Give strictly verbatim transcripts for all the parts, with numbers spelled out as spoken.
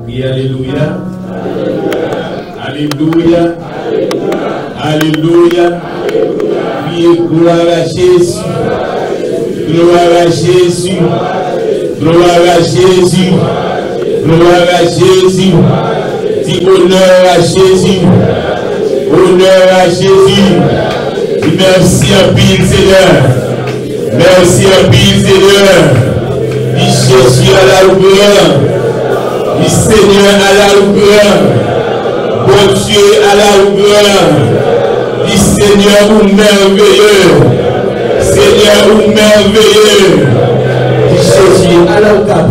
Oui, alléluia. Alléluia. Alléluia. Oui, gloire à Jésus. Gloire à Jésus. Gloire à Jésus. Gloire à Jésus. Dis honneur à Jésus. Honneur à Jésus. Merci à pile Seigneur. Merci à pile Seigneur. Dis Jésus à la gloire. Dis Seigneur à la gloire. Bon Dieu à la gloire. Dis Seigneur ou merveilleux. Seigneur ou merveilleux. Dis Jésus à la gloire.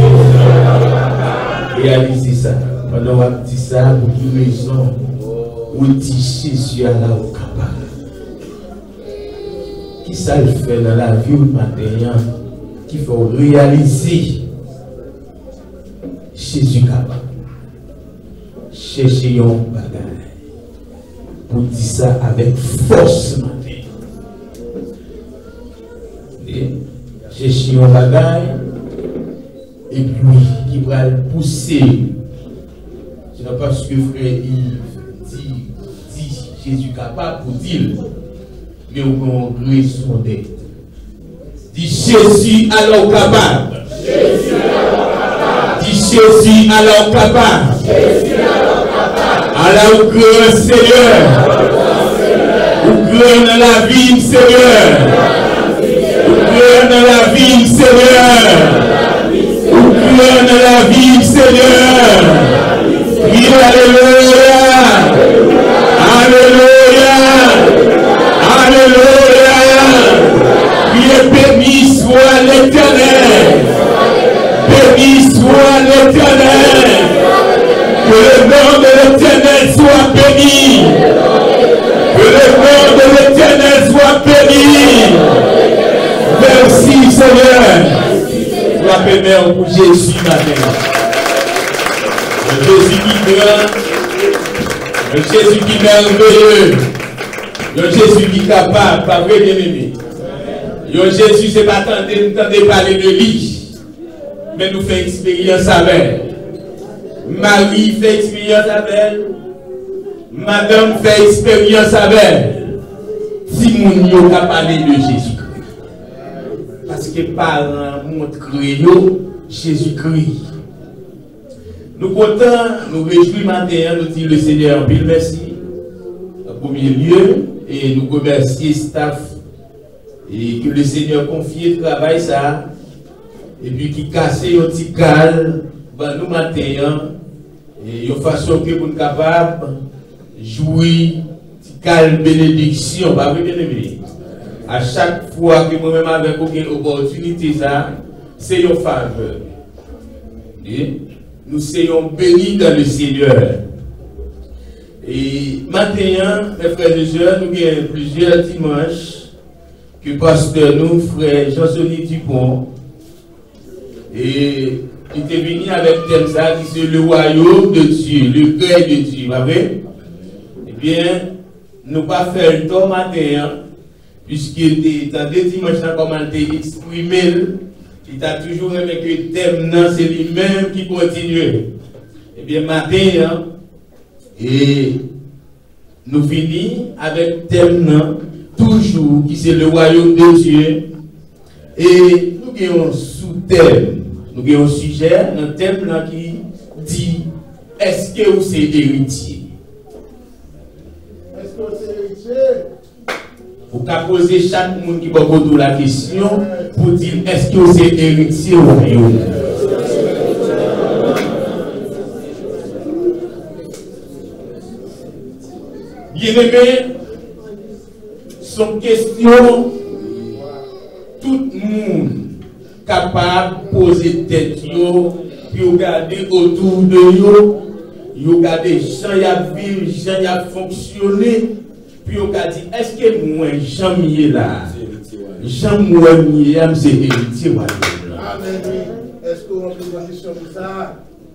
Réalisez ça. Pendant qu'on dit ça, pour une raison, où dit Jésus à la gloire. Qui ça le fait dans la vie du matin, qu'il faut réaliser Jésus capable. Cherchez un bagage pour dire ça avec force matin. Cherchez un bagage et puis qui va le pousser. Ce n'est pas ce que frère Yves dit, dit Jésus capable pour dire. Mais on raison d'être. Dis Jésus alors capable. Dis Jésus alors capable. Alors grand Seigneur. Ou grand dans la vie Seigneur. Ou grand dans la vie Seigneur. Ou grand dans la vie Seigneur. Oui, alléluia. Alléluia. Alléluia. Bien béni soit l'Éternel. Béni soit l'Éternel. Que le nom de l'Éternel soit béni. Que le nom de l'Éternel soit béni. Merci Seigneur. Sois béni pour Jésus matin. Le Jésus qui grand. Le Jésus qui merveilleux. Le Jésus qui est capable, pas vrai bien aimé. Le Jésus, c'est pas tant de parler de lui, mais nous faisons expérience avec. Marie fait expérience avec. Madame fait expérience avec. Si mon yo a parlé de Jésus-Christ. Parce que parents montrent Jésus-Christ. Nous comptons, nous réjouissons matin, nous disons le Seigneur, Bill, merci. En premier lieu, et nous remercions le staff et que le Seigneur confie le travail ça et puis qui casse un petit cal ben nous matin et de façon que nous sommes capables de jouer petit cal bénédiction pas bien aimé à chaque fois que moi-même avec aucune opportunité ça c'est une faveur et nous soyons bénis dans le Seigneur. Et maintenant, mes frères et sœurs, nous avons plusieurs dimanches que pasteur nous, frère Jean-Sonny Dupont, et il était venu avec thème ça qui c'est le royaume de Dieu, le cœur de Dieu, pas vrai? Eh bien, nous pas faire le temps matin, puisqu'il était dans deux dimanches, comme il était exprimé, il a toujours aimé que le thème, c'est lui-même qui continue. Eh bien, matin, et nous finissons avec le thème, toujours, qui c'est le royaume de Dieu. Et nous avons un sous-thème, nous avons un sujet, un thème là, qui dit est-ce que vous êtes héritier? Est-ce que vous êtes héritier? Vous pouvez poser chaque monde qui va poser la question pour dire est-ce que vous êtes héritier au royaume? Bien-aimé, son question, tout le monde capable de poser tête, puis regarder autour de eux, regarder Jean y a vécu, Jean y a fonctionné, puis regarder est-ce que moi, Jean y est là? Jean moi y est, c'est héritier. Amen. Est-ce qu'on a une question pour ça?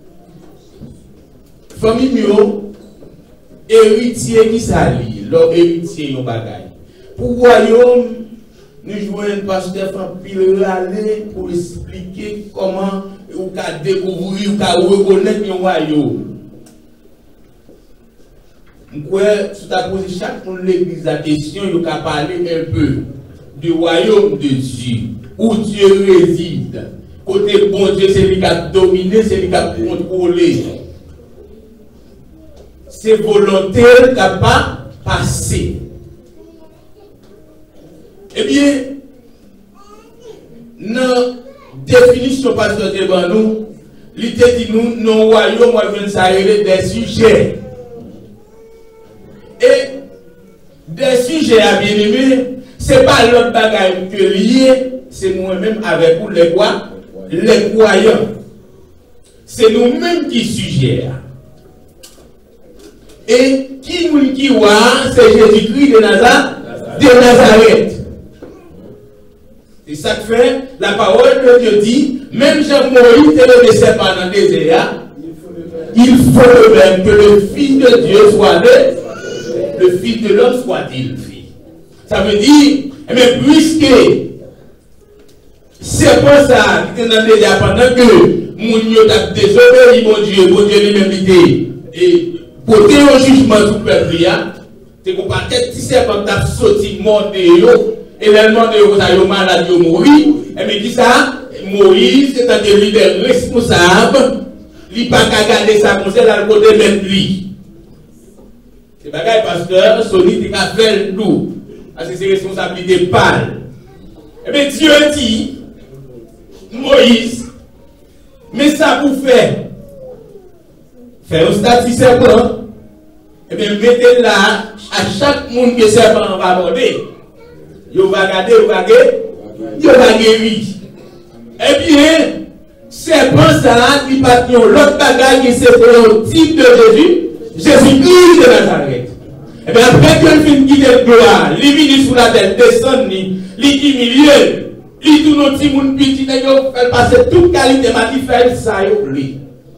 Famille, héritier qui s'allie, leur héritier yon bagay. Pour royaume, nous jouons un pasteur Fampil aller pour expliquer comment ou qu'à découvrir, ou qu'à reconnaître un royaume. Je suis à poser chaque fois l'église la question, il a parler un peu du royaume de Dieu, où Dieu réside. Côté bon Dieu, c'est lui qui a dominé, c'est lui qui a contrôlé. C'est volontaire qui n'a pas passé. Eh bien, dans la définition pasteur devant nous, il te dit nous, nos royaumes, moi, je viens des sujets. Et des sujets à bien aimer, ce n'est pas l'autre bagaille que lié, c'est nous-mêmes avec vous, les quoi? Les croyants. C'est nous-mêmes qui suggèrent. Et qui nous qui voit, c'est Jésus-Christ de Nazareth. De Nazareth. C'est ça que fait la parole de Dieu dit, même Jean-Moïse était le serpent dans le désert, il faut le même que le Fils de Dieu soit le, le Fils de l'homme soit-il fait. Ça veut dire, mais puisque c'est pour ça qui était dans le désert pendant que mon Dieu a désobéi, mon Dieu, mon Dieu lui-même était, et porter un jugement sur le peuple, c'est qu'on partait de serpent qui a sauté mort de eux. Et le monde de Rosario malade de mourir, et bien qui ça? Moïse, c'est un des leaders responsables, il n'a pas qu'à garder ça comme ça dans le côté même lui. C'est pas grave, pasteur, Sony, il a fait le tout. Parce que c'est responsabilité pâle. Et bien Dieu dit, Moïse, mais ça pour faire, faire un statut serpent, et bien mettez là, à chaque monde que serpent va aborder. Yo va garder, yo va guérir, yo va guérir. Eh bien, c'est pour ça qu'il n'y a pas l'autre bagage qui c'est le type de Jésus, Jésus-Christ de Nazareth. Eh bien, après que le film qui est gloire, il vient sous la tête, descend, il humilie, il tout notre petit monde petit, il fait passer toute qualité, il fait ça, il lui.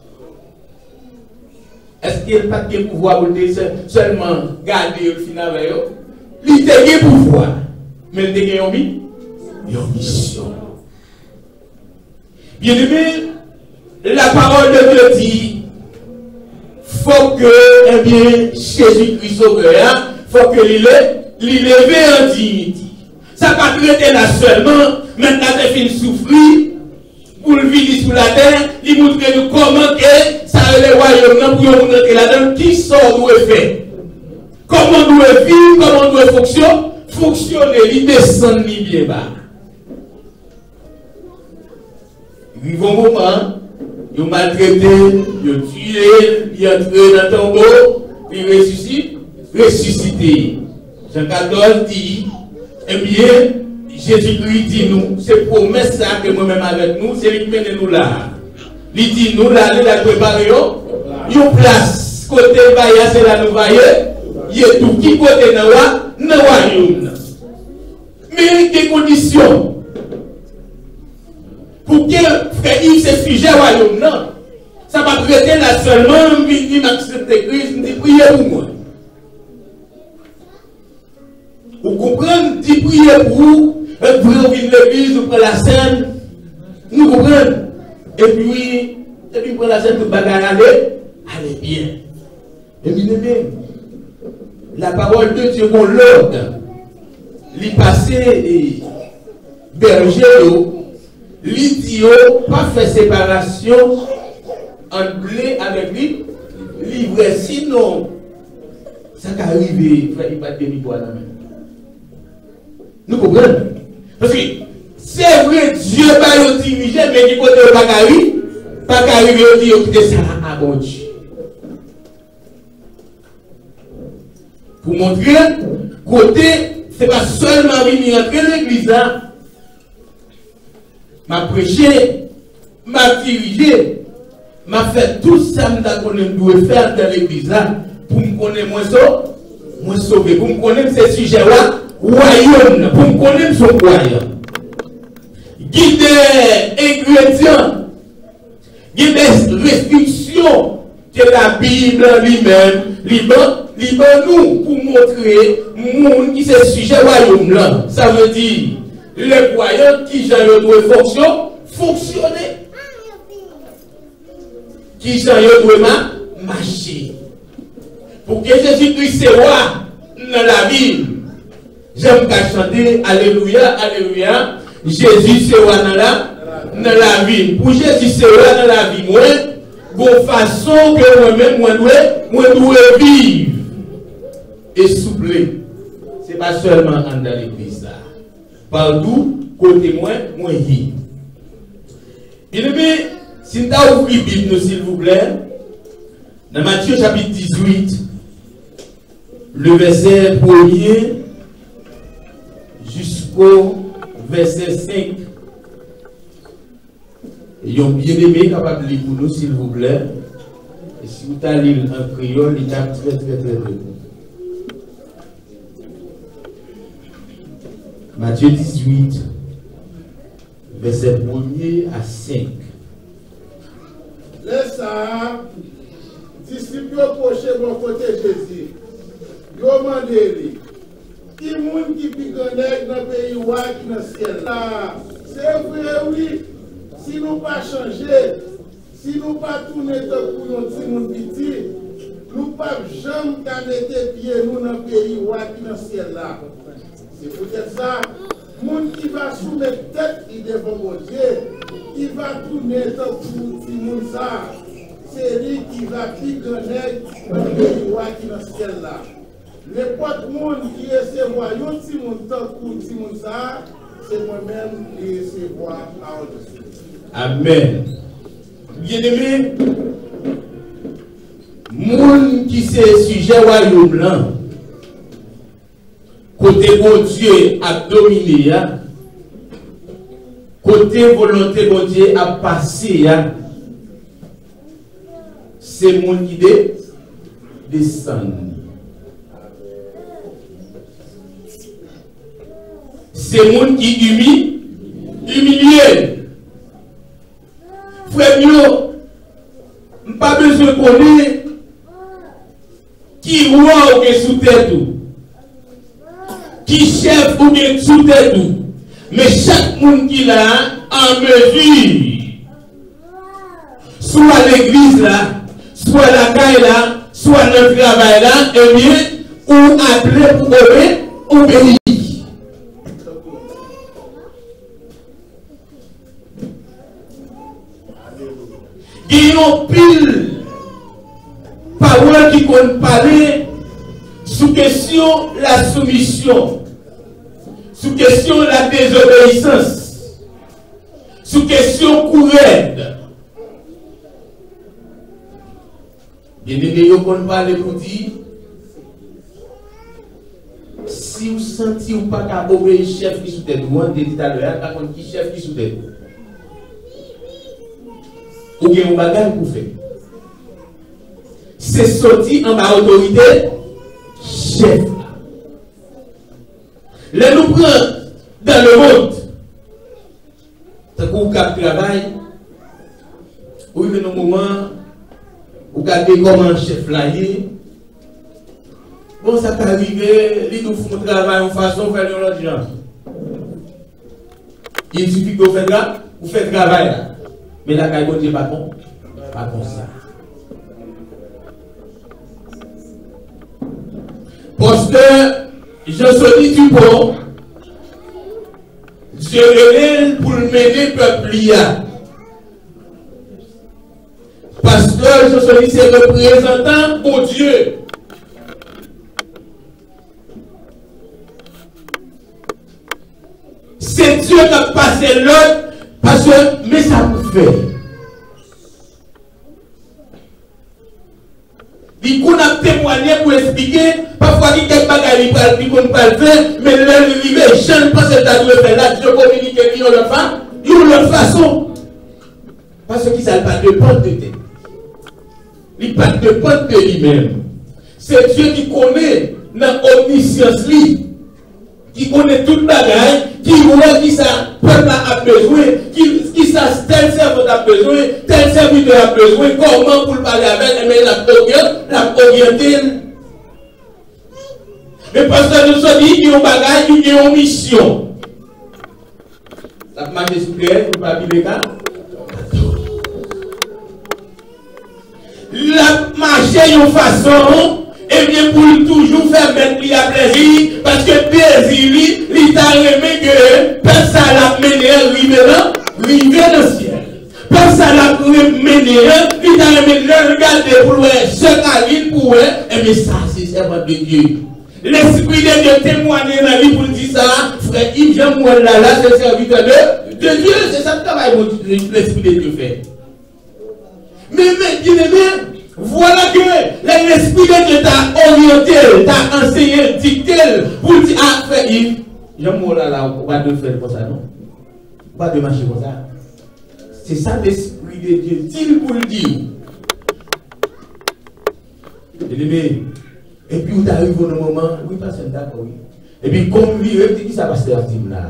Est-ce qu'il n'y a pas de pouvoir pour seulement garder le final avec eux? Il a des pouvoir. Mais il y a une mission. Bien aimé, la parole de Dieu dit, faut que, eh bien, Jésus-Christ sauveur, faut que l'il levé en dignité. Ça ne va pas traiter là seulement, maintenant il fait souffrir, pour le vivre sous la terre, il montre nous comment que ça a le royaume, pour nous montrer là-dedans, qui sort nous fait. Comment nous vivre, comment nous fonctionner. Fonctionner, il descend ni bien bas. Il arrive un moment, il maltraité, il tué, il entré dans le tombeau, il ressuscite, ressuscité. Jean quatorze dit, eh bien, Jésus-Christ dit nous, c'est promesse ça que moi-même avec nous, c'est lui qui mène nous là. Il dit nous là, il a préparé une place, côté Baïa, c'est là nous voyons, il y a tout qui côté dans le royaume. Mais il y a des conditions. Pour que frère Yves se sujet au royaume, non. Ça va traiter là seulement, il m'accepte Christ, il dit priez pour moi. Vous comprenez, dit priez pour vous, pour ouvrir l'église, pour la scène. Nous comprenons. Et puis, et puis pour la scène, pour bagarre aller, allez bien. Et bien aimé, la parole de Dieu qu'on l'ordre, l'y passer berger, l'y dit pas faire séparation entre blé avec lui, livrer, sinon, ça peut arriver, frère, il n'y a pas de demi-poids dans la main. Nous comprenons? Parce que c'est vrai, Dieu va nous diriger, mais du côté de Bakari, Bakari veut dire que ça a bon Dieu. Pour montrer, côté, ce n'est pas seulement venir entrer dans l'église, m'a prêché, m'a dirigé, m'a fait tout ça que je dois faire dans l'église pour me connaître moins sauvé, moins sauvé, pour me connaître ces sujets-là, royaume, pour me connaître son royaume. Guide ingrédients, guide restrictions que la Bible lui-même, lui-même nous, pour montrer monde qui c'est sujet royaume là. Ça veut dire les croyants qui doivent fonctionner, fonctionner. qui j'en doit marcher. Pour que Jésus-Christ soit roi dans la ville, j'aime qu'à chanter Alléluia, Alléluia. Jésus c'est roi dans la, dans la ville. Pour Jésus c'est roi dans la vie, moi, de façon que moi-même, moi dois, moi dois vivre et soupler. Ce n'est pas seulement dans l'église là. Partout, côté moi, moi vivre. Bien aimé, si nous avons ouvert la Bible, s'il vous plaît, dans Matthieu chapitre dix-huit, le verset premier jusqu'au verset cinq. Et ont bien aimé capable de lire pour nous, s'il vous plaît. Et si vous allez lire en créole, il est très très très bien. Matthieu dix-huit, verset premier à cinq. Laisse ça, disciples approchés mon côté Jésus. Yo mandé qui monde qui pique dans le pays ou qui dans le ciel là. C'est vrai oui. Si nous pas changer, si nous pas tourner pour nous petit monde petit, nous pas jamais mettre pied nous dans le pays ou qui dans le ciel là. C'est peut-être ça. Monde qui va soumettre tête il devant mon Dieu, qui va tourner pour petit monde ça. C'est lui qui va piquer dans le pays ou qui dans le ciel là. N'importe monde qui recevoir un petit monde pour petit monde ça, c'est moi-même qui recevoir à au-dessus. Amen. Bien-aimé, monde qui c'est sujet royaume là, côté bon Dieu a dominé, côté volonté bon Dieu a passé, c'est monde qui descend. C'est monde qui humilie, humilié. Frère Mio, pas besoin de connaître qui roi ou qui sous tête ou qui chef ou qui sous tête ou, mais chaque monde qui l'a en mesure, soit l'église là, soit la caille là, soit le travail là, et bien, ou appelé pour obéir. Il y a pile paroles qui comptent parler sous question la soumission, sous question la désobéissance, sous question courette. Bien aimé, vous comptez parler pour dire si vous sentez ou pas qu'à obéir chef qui sous tête, vous avez dit tout à l'heure, par contre, qui chef qui sous tête. Ou bien un bagage pour faire. C'est sorti en bas autorité chef. Les nous prend dans le monde. Tant qu'on cap travail, ou il y a un moment où regardez comment un chef là est. Bon, ça t'est arrivé, il nous fait travail en façon de faire de l'argent. Il suffit que vous faites là, vous faites travail là. Mais la caille n'est pas bon, pas comme ça. Parce que je suis du bon, Dieu est pour mener le peuple. Parce que je suis ses représentants pour Dieu. C'est Dieu qui a passé l'autre. Parce que, mais ça vous fait. Il qu'on a témoigné pour expliquer, parfois il y a des bagages qui ne pas le faire, mais les jeunes pensent que ça doit faire là, Dieu communique avec leur femme, ils ont leur façon. Parce que ça ne pas dépendre de tête. Il ne pas dépendre de lui-même. C'est Dieu qui connaît dans l'omniscience, qui connaît tout le bagage, qui voit qui ça peuple a besoin, qui, qui ça tel serveur a besoin, tel serviteur a besoin, comment pour parler avec, mais la orienté. Mais parce que nous sommes dit qu'il y a un bagage, il y a une mission. Ça marche sous clair, vous ne pouvez pas. chercher une façon, et bien pour toujours faire mettre lui à plaisir, parce que plaisir, il t'a remis que personne l'a mené à arriver là, arriver dans le ciel. Personne l'a mené, il t'a remis là, regarder pour voir ce qu'il pour voir, et bien ça, c'est servant de Dieu. L'Esprit de Dieu témoigne dans la vie pour dire ça, frère Yves, j'aime moi là, là, c'est serviteur de, de Dieu, c'est ça le travail que l'Esprit de Dieu fait. Mais, mais, bien aimé, voilà que l'Esprit de Dieu t'a orienté, t'a enseigné, dicté, pour dire, ah, frère Yves, j'aime moi là, là, on va de faire comme ça, non? Pas de marcher comme ça. C'est ça l'Esprit de Dieu dit pour le dire. Bien aimé, et puis, vous arrivez au moment, oui, pas c'est d'accord, oui. Et puis, comme lui, il dit, ça va se faire là.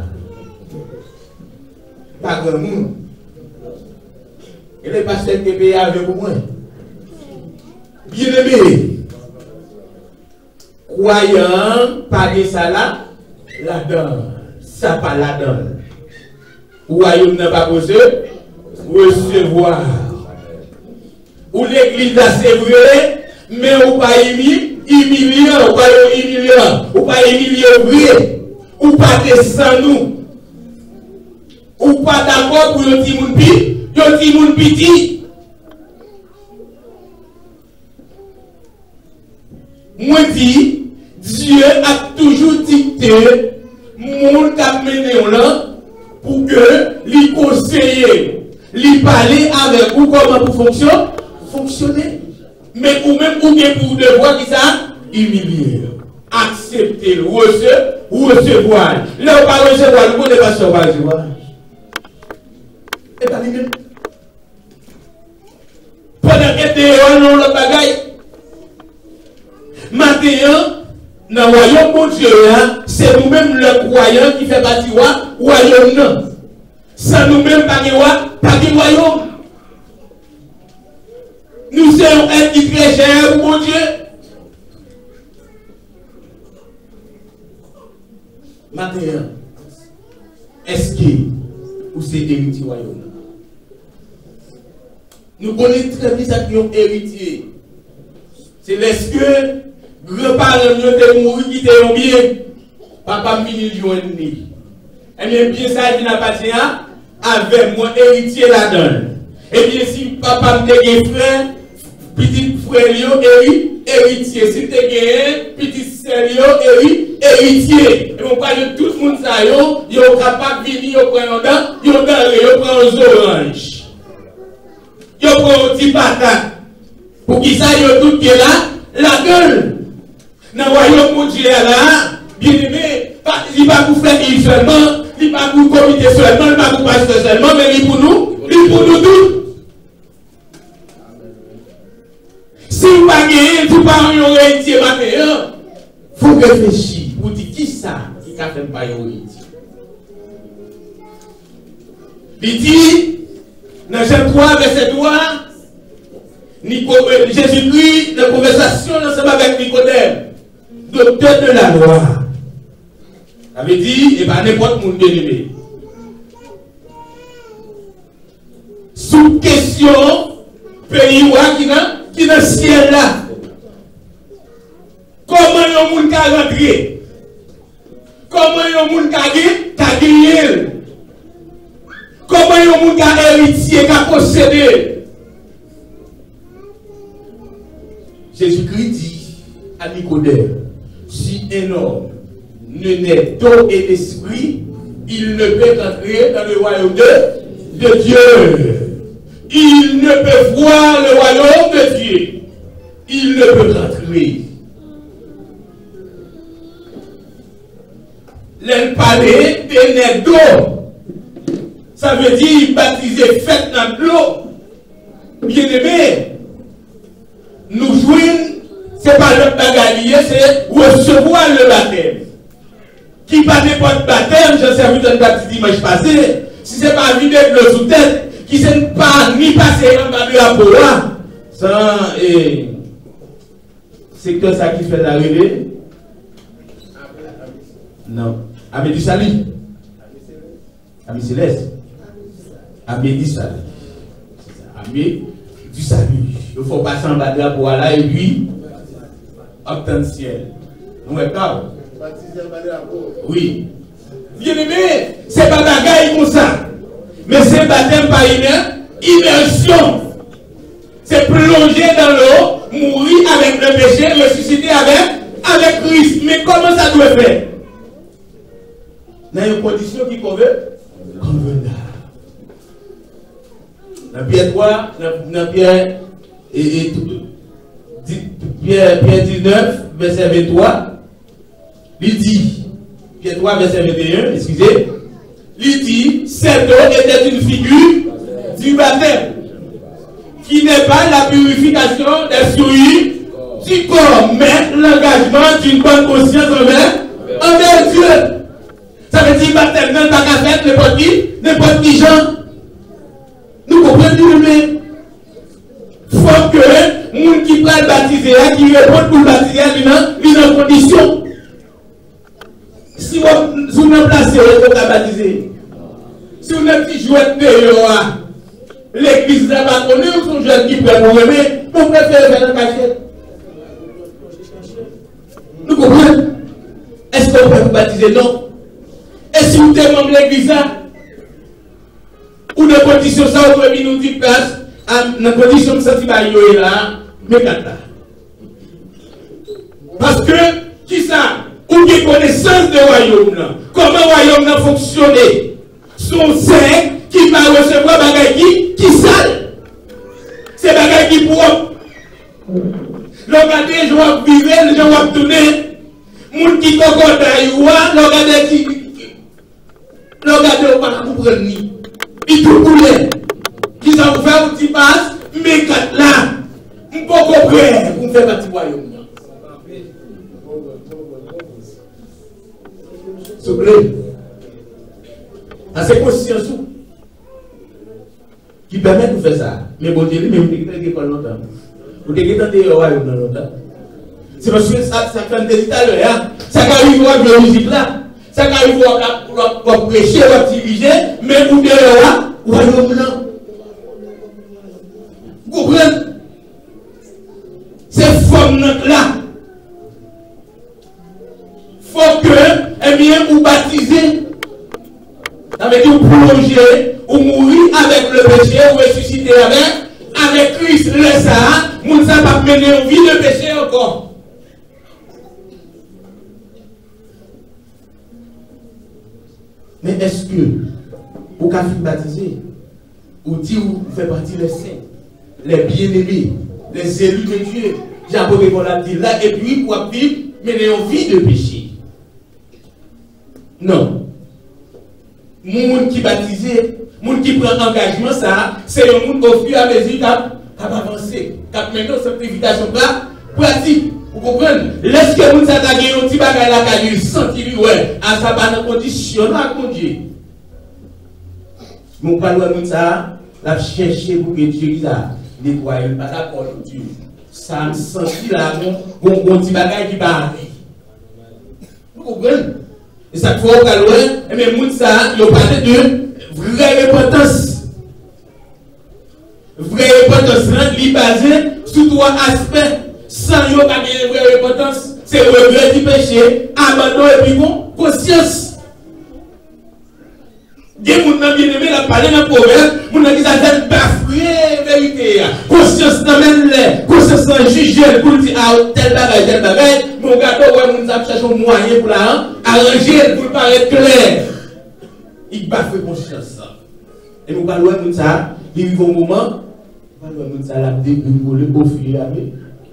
Pas grand monde. Et les pasteurs qui payent avec moi. Bien aimé, croyant, pas de ça là, la donne. Ça pas la donne. Royaume n'a pas posé, recevoir. Ou l'église a sévré, mais ou pas émis. Humiliant, ou pas humiliant, ou pas humiliant, ou pas descendre nous, ou pas d'accord pour le petit monde petit, le petit monde petit. Moi dis, Dieu a toujours dicté, monde a mené là, pour que lui conseiller, lui parler avec vous comment pour fonctionner, fonctionner. Mais ou même ou bien pour devoir qui ça humilier, accepter, recevoir. Là, on va recevoir, nous ne pouvons pas recevoir. Et pas lui-même. Pendant que tu es dans le bagaille, maintenant, dans le royaume de Dieu, c'est nous-mêmes le croyant qui fait partie du royaume. Sans nous-mêmes, pas de royaume. Nous sommes un qui très cher, mon Dieu. Maintenant, est-ce que vous êtes héritier royaume? Nous connaissons très bien ça qui ont héritier. C'est est-ce que grands-parents ont mouru qui étaient bien, papa m'a dit ni. Eh bien, bien ça, il n'a pas dit avec moi héritier là-dedans. Eh bien, si papa m'a dit frère, petit frère, héritier. Si tu as petit sœur, héritier. Et on parle de tout le monde, ça, ils sont capables de venir, ils prennent un dent, ils prennent un orange. Ils prennent un petit patate. Pour qu'ils aillent tout qui est là, la gueule. Dans le royaume de Dieu, là, bien aimé, il ne va pas pour faire il seulement, il ne va pas pour comité seulement, il ne va pas pour pasteur seulement, mais il pour nous, il pour nous tous. Si vous n'avez pas gagné, vous n'avez pas héritier matin, il faut réfléchir pour dire qui ça qui a fait pas héritier. Il dit, dans Jean trois, verset trois, Jésus-Christ, dans la conversation ensemble avec Nicodème, docteur de la loi, avait dit, et bien n'importe qui bien aimé. Sous question, pays qui n'a qui dans le ciel là. Comment yon moun ka rentrer? Comment yon moun ka gagner? Comment yon moun ka héritier, ka posséder? Jésus-Christ dit à Nicodème, si un homme ne naît d'eau et d'esprit, il ne peut entrer dans le royaume de, de Dieu. Il ne peut voir le royaume de Dieu. Il ne peut rentrer. L'un parler de naître d'eau. Ça veut dire baptiser fait dans l'eau. Bien aimé, nous jouons, c'est pas le bagalier, c'est recevoir le baptême. Qui pas n'importe baptême, j'ai servi dans le baptême dimanche passé, si c'est pas vider de l'eau sous tête, qui ne pas ni passer en bas de la bois, sans et c'est que ça qui fait l'arrivée. Non. Abbé du Salut. Abbé Céleste. Abbé du Salut. Abbé du Salut. Il faut passer en bas de la poêle là et puis, obtenir le ciel. Nous sommes d'accord? Oui. Bien aimé, c'est pas bagaille comme ça. Mais c'est baptême par une immersion. C'est plonger dans l'eau, mourir avec le péché, ressusciter avec, avec Christ. Mais comment ça doit faire? Dans une condition qui convient convenable. Dans Pierre trois, dans Pierre, et, et, Pierre, Pierre dix-neuf, verset vingt-trois, il dit, Pierre trois, verset vingt et un, excusez, il dit, cette eau était une figure du baptême, qui n'est pas la purification des souillures du corps, mais l'engagement d'une bonne conscience envers, envers Dieu. Ça veut dire baptême, même pas qu'à faire n'importe qui, n'importe qui gens. Nous comprenons, mais il faut que les gens qui prennent baptiser, qui répondent pour baptiser, ils ont une condition. Si vous n'avez pas placé, vous pouvez baptiser. Si vous n'avez pas joué de l'église n'a pas connu, ou son jeune qui peut vous aimer, vous préférez faire un cachet. Nous comprenons? Est-ce que vous pouvez vous baptiser? Non. Et si vous êtes membre de l'église, ou de conditions, ça, vous pouvez nous dire place, dans condition de sentir que là, mais là. Parce que, qui ça? Ou qui connaissance de royaume, comment le royaume fonctionne? Son sein qui va recevoir des qui, qui sale. C'est des bagages qui propre. Regardez, je vais vivre, je vais tourner. Moun qui cocotte à regardez qui. Regardez, on va comprendre ni. Il tout coulé. Qui ça vous fait un petit passe, mais quatre là. On peut comprendre. Vous faites un petit royaume. S'il vous plaît. C'est conscience qui permet de faire ça. Mais bon Dieu, même vous avez pas longtemps. Vous avez tenté le royaume longtemps. C'est parce que ça, ça fait des détails là. Ça arrive à la musique là. Ça arrive à prêcher, à diriger, mais vous devez là, royaume là. Vous comprenez? C'est forme là. Faut que, eh bien, vous baptisez. Ça veut dire plonger ou mourir avec le péché ou ressusciter avec, avec Christ. Le ça, nous ne sommes pas mener une vie de péché encore. Mais est-ce que vous avez baptisé ou dit vous faites partie des saints, les bien-aimés, les élus de Dieu? J'ai appris qu'on l'a dit là et puis pour vivre, mener une vie de péché. Non. Moun qui baptisé, moun qui prend engagement, ça, c'est un monde au fur et à mesure qui a avancé, qui a mené une simplification pratique. Vous comprenez? Lorsque vous avez gagné un petit bagage là, qui a senti, ouais, à sa bonne condition, là, mon Dieu. Mon pas loin de ça, la chercher pour que Dieu ça nettoie, pas d'accord avec Dieu. Ça me sentit là, mon petit bagage qui va arriver. Vous comprenez? Et ça faut qu'à loin, et même moun ça, il parle de vraie repentance. Vraie repentance, il est basé sur trois aspects. Sans yon pas de vraie repentance, c'est regret du péché, abandon et puis bon, conscience. Des moun nan bien aimé, la parlé dans le proverbe, moun nan qui ça c'est bafoué vérité. Conscience nan men lè, conscience nan juger pour dire ah tel bagage, tel bagage, mon gâteau ouais moun ça cherche un moyen pour la arranger pour paraître clair. Il bafoue conscience. Et nous parlons de ça, il vivent au moment, nous parlons de ça, la dégoûter au fil de la vie.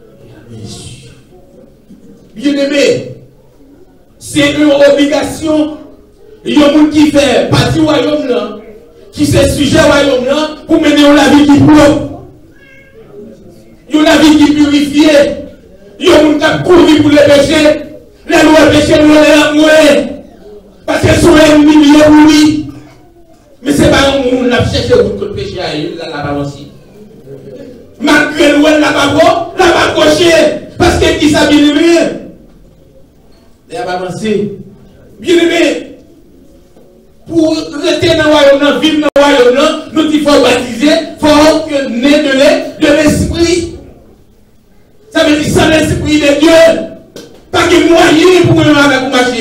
Bien aimé, c'est une obligation. Il y a des gens qui fait partie du royaume là, qui se sujet au royaume là, pour mener la vie qui propre. Il y a la vie qui purifiée. Il y a des gens qui couru pour les péchés. Les lois péchés, nous les mourir. Parce qu'elles sont ennemies pour lui. Mais ce n'est pas un monde qui a cherché pour le péché à elle, là bas aussi. Malgré l'ouest, là bas, là bas coché. Parce que qui ça bien aimé? Là bas avancé. Bien aimé. Pour rester dans le royaume, vivre dans le royaume, nous il faut baptiser, il faut que naître de l'esprit.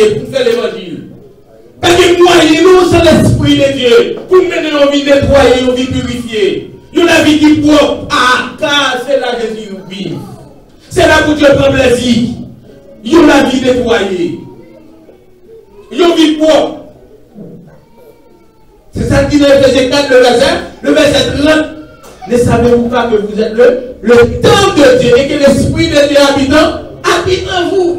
moyens pour faire l'évangile. Parce que moyens, nous, c'est l'esprit de Dieu. Pour mener nos vies nettoyées, nos vies purifiées. Une vie qui est propre. Ah, car c'est là que Jésus vit. C'est là que Dieu prend plaisir. Une vie nettoyée. Une vie propre. C'est ça qui dit dans Ephésiens quatre, le verset, le verset trente. Ne savez-vous pas que vous êtes le, le temple de Dieu et que l'esprit de Dieu habitant habite en vous?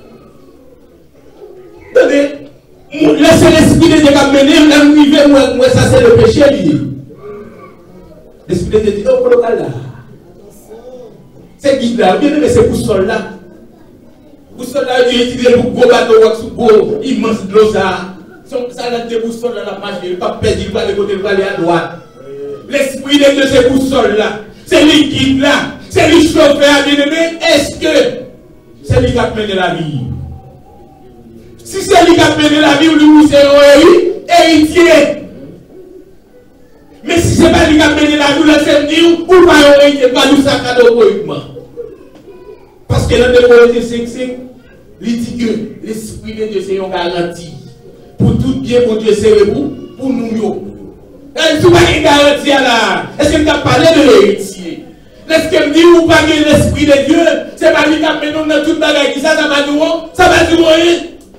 Attendez, laissez l'esprit de Dieu qui a mené, l'arrivé, moi, moi, ça c'est le péché lié. L'esprit de Dieu dit, oh, local là. C'est guide là, bien aimé, c'est pour sol là. Pour sol là, Dieu utilise le gros bateau, sous gros, immense de l'eau ça. Ça là, c'est pour sol là, la marche, il ne va pas perdre, il va aller côté, il va aller à droite. L'esprit de Dieu, c'est pour sol là. C'est lui qui guide là. C'est lui qui chauffe, bien aimé. Est-ce que c'est lui qui a mené la vie? Si c'est lui qui a mené la vie, ou c'est un héritier. Mais si ce n'est pas lui qui a mené la vie, laissez-moi dire, ou pas un héritier, pas nous ça cadeau uniquement. Parce que dans le Corinthiens cinq cinq, il dit que l'esprit de Dieu, c'est une garantie. Pour tout bien, pour Dieu, c'est pour, pour nous. Est-ce que vous avez une garantie là? Est-ce que vous avez parlé de l'héritier? Est-ce que vous dites ou pas que l'esprit de Dieu, c'est pas lui qui a mené dans toute la guerre, ça, ça va nous, ça va nous rien?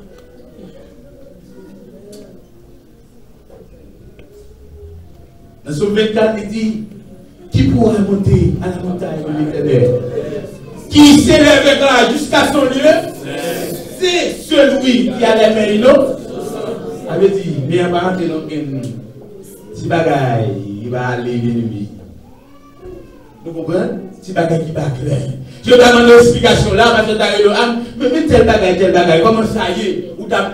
Dans ce vingt-quatre, il dit, qui pourra monter à la montagne de l'Éternel? Qui s'élèvera jusqu'à son lieu? C'est celui qui a les mains innocentes. Avait dit, mais il va rentrer dans une si bagaille, il va aller l'ennemi. Vous comprenez? Si bagaille qui va clair. Je demande une explication là, parce que tu as eu l'âme, mais tel bagaille, tel bagaille, comment ça y est? Ou t'as.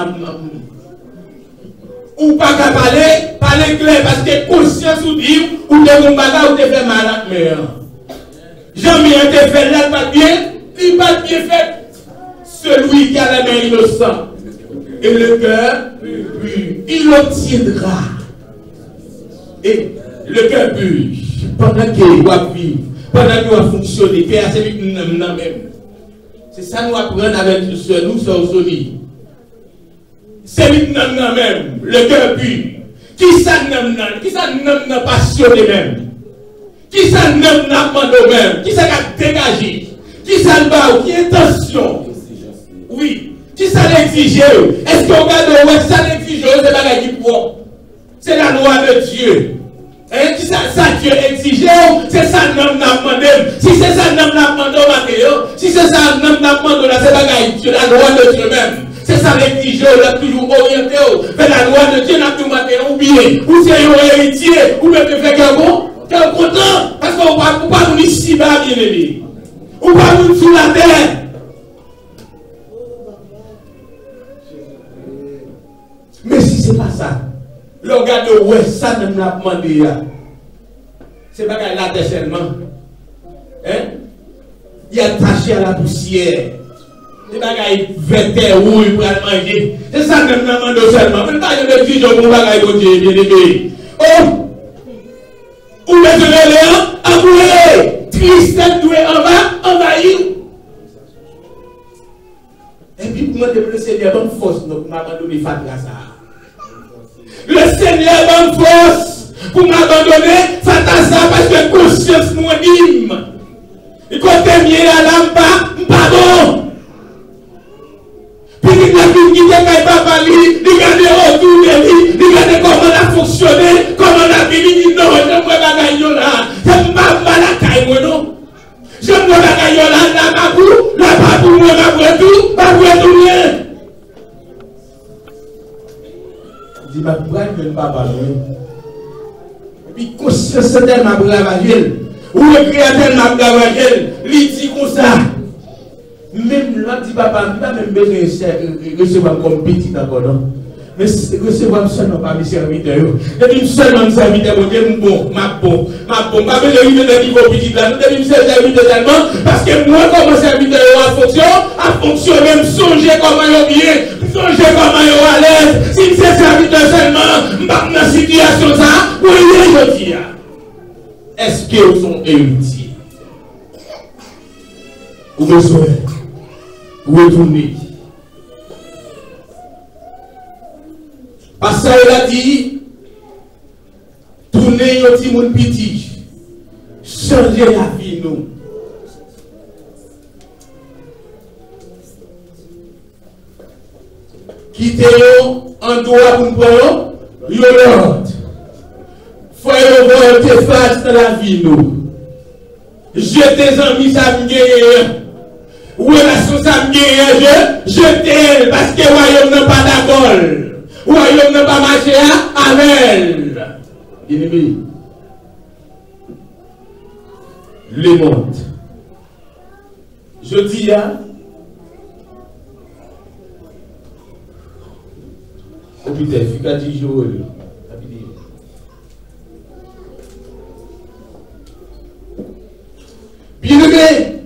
Ou pas qu'à parler, parler clair, parce que conscience ou dire, ou t'es mon bagage, ou t'es fait malade, mais. Jamais été fait là, pas bien, il pas bien fait. Celui qui a la main innocente et le cœur pur, il obtiendra. Et le cœur pur, pendant qu'il doit vivre, pendant qu'il doit fonctionner, c'est lui qui nous même. C'est ça nous apprenons avec nous, sur Sony. C'est lui qui nous même, le cœur pur. Qui ça nous qui ça nous passionné même? Qui ça nous demandé même? Qui ça a dégagé? Qui ça nous qui intention? Oui. Qui ça l'exige? Est-ce qu'on regarde ouais, ça l'exige? C'est pas la qui pour. C'est la loi de Dieu. Hein? Qui ça, ça Dieu exige? C'est ça nous n'a demandé. Si c'est ça nous n'a demandé au matin, si c'est ça nous n'a demandé, c'est pas la loi de Dieu même. C'est ça l'exige, on a toujours orienté vers la loi de Dieu, n'a plus matin oublié. Ou c'est un héritier, ou même fait qu'un bon, qu'un content, parce qu'on ne peut pas nous ici bas, bien aimé. On va nous sous la terre. Mais si ce n'est pas ça, le gars de ouais, ça ne m'a pas demandé. C'est pas qu'il a terre seulement. Hein? Il est attaché à la poussière. C'est pas qu'il veut terre où il va manger. C'est ça ne m'a demandé seulement. Mais pas qu'il me dit, je ne vais pas Dieu, bien aimé. Oh! Où est-ce que le amoureux, tristesse doué en bas, envahi. Et puis, pour moi, le Seigneur donne force, donc, pour m'abandonner face à ça. Le Seigneur donne force pour m'abandonner face à ça, parce que conscience nous anime. Et quand tu es mis la lampe, pas bon. Puis, il y a une qui est pas lui, il regarde autour de lui, il regarde comment elle a fonctionné, comment elle a vécu, il dit non, je ne peux pas gagner là. Je ne peux pas la caille, non. Je ne peux pas gagner là, là, ma boue, là, ma boue, moi, ma boue, tout, ma boue, tout, rien. Il dit, ma boue, je ne peux pas parler. Et puis, conscience de ma boue, ma ville, ou le créateur de ma boue, ma ville, il dit comme ça. Même là, dit papa, je ne peux pas recevoir comme petit encore, non? Mais recevoir seulement pas mes serviteurs. Je dis seulement mes serviteurs, je bon, ma bon, ma bon. Pas besoin de de niveau petit là, nous devons servir totalement, parce que moi, comme serviteur en fonction, à fonctionner, même songer comment il est bien, songer comment il est à l'aise. Si c'est serviteur seulement, je ne dans la situation ça, pour y je dis. Est-ce qu'ils sont héritiers? Ou besoin? Retourner. Parce qu'il a dit, tournez un petit monde petit, changez la vie nous. Quittez-nous en droit pour nous prendre, l'autre. Faut voir tes faces dans la vie nous. Je tes amis, ça me guérit. Relation, ça me guérit. Je t'aime parce que le royaume n'a pas d'accord. Le royaume n'a pas marché avec elle. Ennemi. Les montes. Je dis, hein. Oh putain, il faut dix jours. Bien aimé,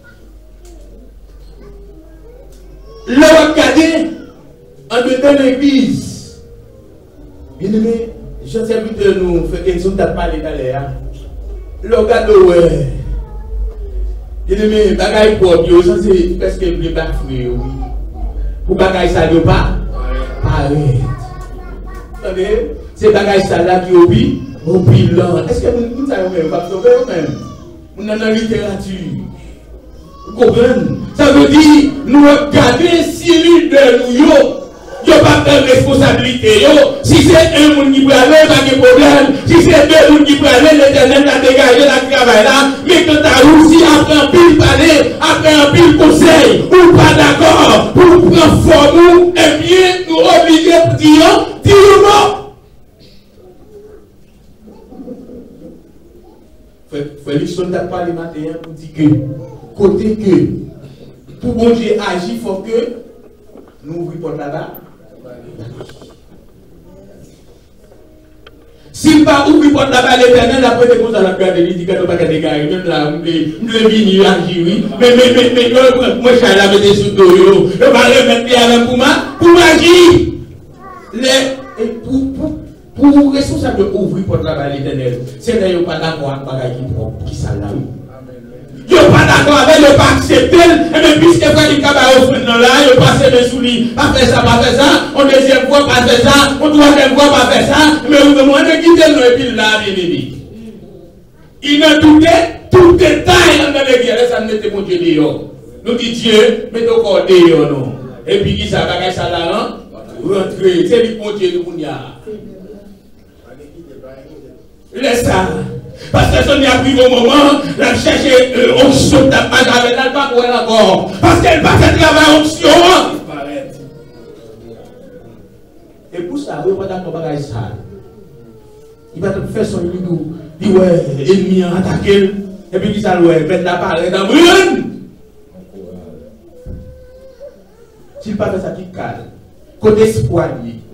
le regarder en dedans l'église. Bien aimé, je sais plus de nous faire quelque chose de parler d'aller. Le regarde, ouais. Bien aimé, bagaille pour Dieu, ça c'est parce que le bafoué, oui. Pour bagaille ça ne pas, arrête. Attendez, c'est bagaille ça là qui oublie, oublie là. Est-ce que nous savons même pas sauver nous-mêmes? Nous sommes dans la littérature. Vous comprenez? Ça veut dire, nous regardons si l'une de nous, il n'y a pas de responsabilité. Yo. Si c'est un monde qui peut aller, pas de problème. Si c'est deux monde qui peut aller, l'éternel a dégagé la travail là. Mais quand tu as réussi après un pile parler, après un pile conseil, ou pas d'accord, pour prendre forme, eh bien, nous obligons de dire, dis-le-moi. Félix, on n'a pas les matins pour dire que, côté que, pour bon Dieu agit, il faut que nous ouvrions porte là-bas. Si nous pas ouvrir porte là-bas, l'éternel, après des choses à la garde, il dit que nous ne pas de gars, même là, nous devons venir agir, oui. Mais, mais, mais, mais, moi, je suis là, je suis sous le dos, je vais remettre avec pour moi, pour agir. Les, pour, pour, Pour responsable de ouvrir porte là-bas l'éternel, c'est d'ailleurs pas d'accord avec bagaille qui propre, qui ça là. Yo pas d'accord avec le pas accepter, et même puisque frère il va offrir dans là, yo passer mes souliers, pas faire ça, pas faire ça, on deuxième fois pas faire ça, on troisième fois pas faire ça, mais vous demandez quitter le puis là, bien aimé. Il a douté, tout détail dans les guerres, ça ne mon Dieu dehors. Nous dit Dieu, mais donc on dehors non. Et puis qui ça bagaille ça là, rentrer, c'est lui mon Dieu nous y a. Laisse ça. Parce que son y a pris au moment, la chercher euh, onction de pas avec elle, pas pour elle encore. Parce qu'elle va faire travail onction. Et pour ça, vous ne pouvez pas ça. Il va te faire son lit, il dit ouais, ennemi a attaqué. Et puis il ça ouais, mettre la parole dans le monde. S'il pas fait ça, qui calme. Côté espoir,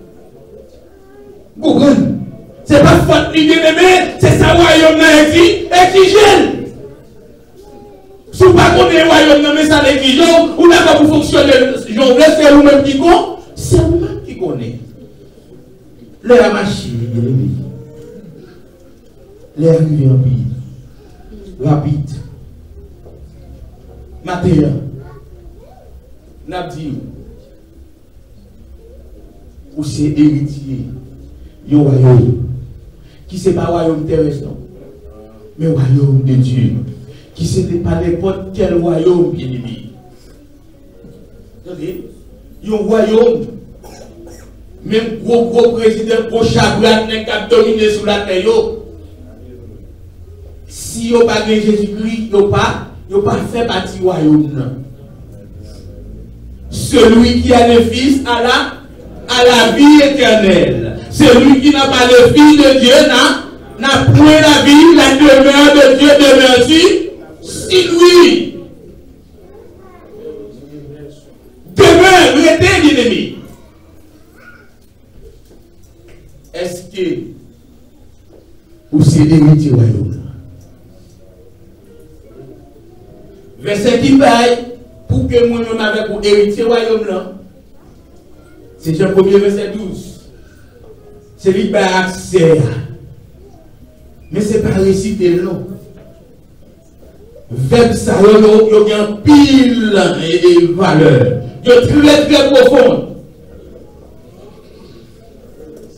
vous comprenez? C'est pas faute l'idée d'aimer, c'est ça royaume n'a exigé, exigé. Si vous ne connaissez pas le royaume, mais ça l'exige, ou n'a pour fonctionner, c'est vous-même qui connaissez, c'est vous-même qui connaissez. La machine, l'air arrivé en pays, rapide, matériel, n'a dit, ou c'est héritier, il y a un royaume. Qui c'est pas royaume terrestre, non? Mais royaume de Dieu. Qui c'est pas n'importe quel royaume, bien aimé. Attendez, il y a un royaume. Même gros gros président, gros chablat, qui a dominé sur la terre. Si vous pas Jésus-Christ, vous pas, vous pas fait partie du royaume. Celui qui a le Fils à la, à la vie éternelle. Celui qui n'a pas le Fils de Dieu n'a point la vie, la demeure de Dieu demeure sur si lui. Demeure, restez bien aimé. Est-ce que vous c'est héritier royaume? Verset qui baille pour que moi-même avec vous héritier royaume là. C'est Jean premier verset douze. C'est lui qui a accès. Mais ce n'est pas récité non. Verbe ça, il y a un pile de valeur. Il y a très très profond.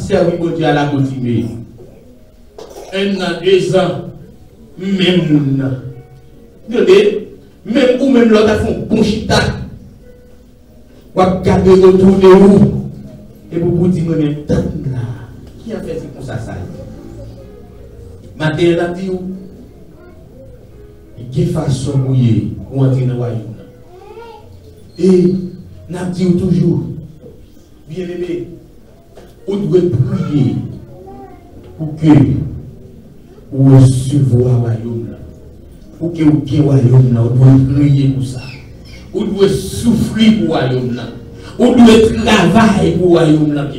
servir bon Dieu à la continuer. Un an, deux ans, même moun. Regardez, même ou même l'autre a fait un bon chita. Ou a gardé autour de vous. Et vous vous dites, moi-même, tant là. Qui a fait ça comme ça, ça? Matin, on a dit, de quelle façon mouillée pour entrer dans le royaume. Et, on a dit toujours, bien aimé, on doit prier pour que vous recevoir le royaume. Pour que vous ayez le royaume, on doit prier pour ça. On doit souffrir pour le royaume. On doit travailler pour le royaume.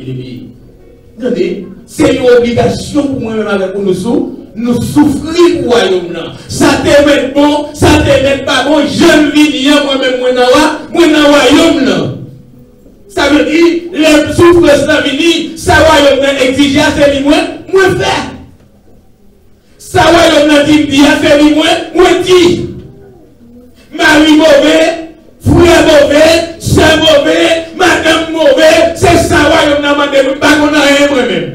C'est une obligation pour moi avec nous. Nous souffrir pour le royaume. Ça te met bon, ça te met pas bon. Je ne vis rien moi-même, moi dans le royaume. Ça veut dire, les souffrances dans le ça royaume exige, c'est lui, moi, moi faire. Ça royaume dit, c'est lui, moi, moi dit. Mari mauvais, frère mauvais, soeur mauvais, madame mauvais, c'est ça royaume n'a demandé, pas qu'on a rien moi-même.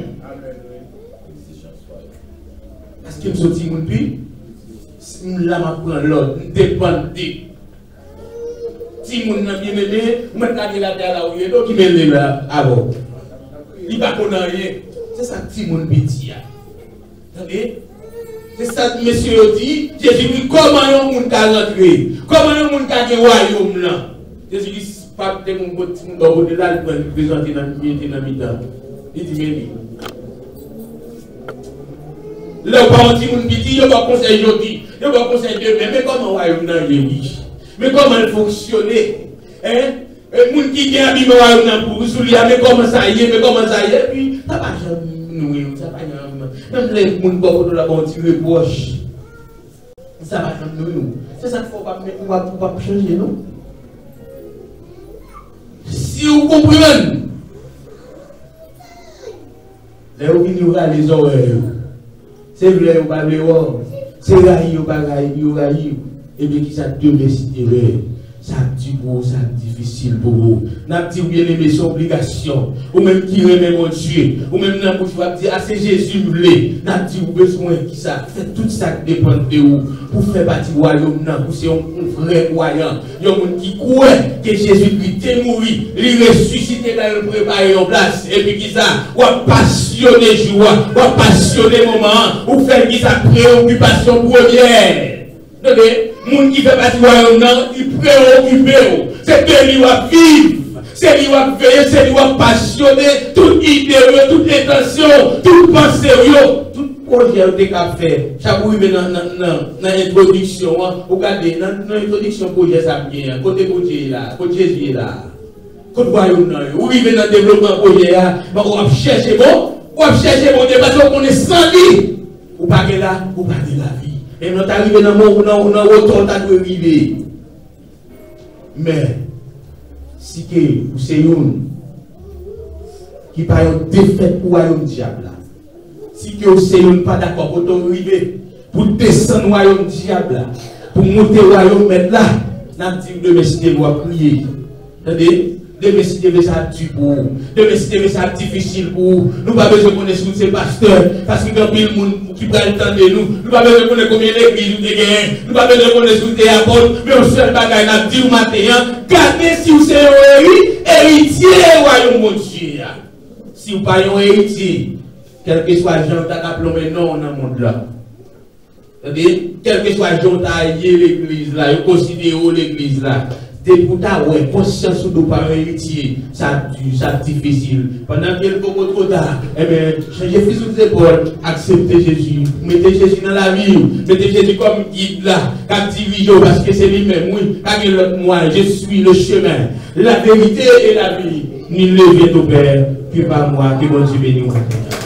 Parce que je me suis dit, je la prends l'autre, je dépends de. Si mon n'a bien aimé, je me dis la terre là où il est, donc il me lève avant. Il va qu'on a rien. C'est ça que mon petit. Attendez? C'est ça que monsieur dit, Jésus dit, comment on peut rentrer? Comment on peut gagner le royaume là? Jésus dit, pas de mon côté, mon côté là, il peut présenter dans le mi-temps. Il dit, mais le parti, mon petit, il va conseiller aujourd'hui, il va conseiller demain, mais comment le royaume là, il est riche? Mais comment il fonctionne? Hein? Les gens qui ont habillé le royaume pour vous, mais comment ça y est? Mais comment ça y est? Puis, ça va jamais, ça va jamais. Même les gens qui ont la continuer proche. Ça va jamais nous. C'est ça qu'il faut pas mettre, on va pas changer, non? Si vous comprenez, les gens qui ont les oreilles, c'est vrai, vous parlez, c'est vrai, vous parlez, vous parlez. Et bien, qui ça devait citer, ça dit pour ça difficile pour vous. N'a dit bien aimé son obligation, ou même qui remet mon Dieu, ou même n'a pas dire ah c'est Jésus voulait, n'a dit vous besoin qui ça, fait tout ça qui dépend de vous, pour faire partie du royaume, pour c'est un vrai croyant, il y a un monde qui croit que Jésus-Christ est mort, il est ressuscité dans le préparer en place, et puis qui ça, ou passionné joie, ou passionné moment, ou faire qui ça préoccupation première. Les gens qui fait partie du royaume, ils préoccupent. C'est que lui va vivre, c'est lui va veiller, c'est lui va passionner, toute idée, toute intention, toute pensée, tout projet que tu as fait. Chaque fois que dans l'introduction, vous regardez, dans l'introduction, projet ça vient, côté projet là, côté Jésus là, côté royaume, vous vivez dans le développement projet là, vous va chercher bon, vous va chercher bon, parce qu'on est sans vie. Vous parlez là, vous parlez la vie. Et nous arrivons dans le monde où nous avons arriver. Mais, si vous c'est une qui n'a pas une défaite pour le diable, si vous c'est une pas d'accord pour arriver, pour descendre le royaume diable, pour monter le royaume là, nous avons dit de décider de prier. Attendez? De décider de ça du pour vous. De décider de ça difficile pour vous. Nous n'avons pas besoin de connaître ces pasteurs. Parce qu'il y a des gens qui prennent le temps de nous. Nous n'avons pas besoin de connaître combien d'églises vous avez. Nous n'avons pas besoin de connaître des apôtres. Mais au seul bagage, nous avons dit au matin, gardez si vous êtes un héritier du royaume de Dieu. Si vous n'êtes pas un héritier, quel que soit le genre qui a plombé non dans le monde là. C'est-à-dire, quel que soit le genre qui a lié l'église là, vous considérez l'église là. Des pourtant, ouais, conscience de nos parents héritiers, ça c'est difficile. Pendant quelques mois trop tard, eh bien, changez fils sous les épaules, acceptez Jésus, mettez Jésus dans la vie, mettez Jésus comme guide là, comme dirigeant, parce que c'est lui-même, oui, pas l'autre moi, je suis le chemin, la vérité et la vie. Nul ne vient au Père que par moi, que mon Dieu bénisse.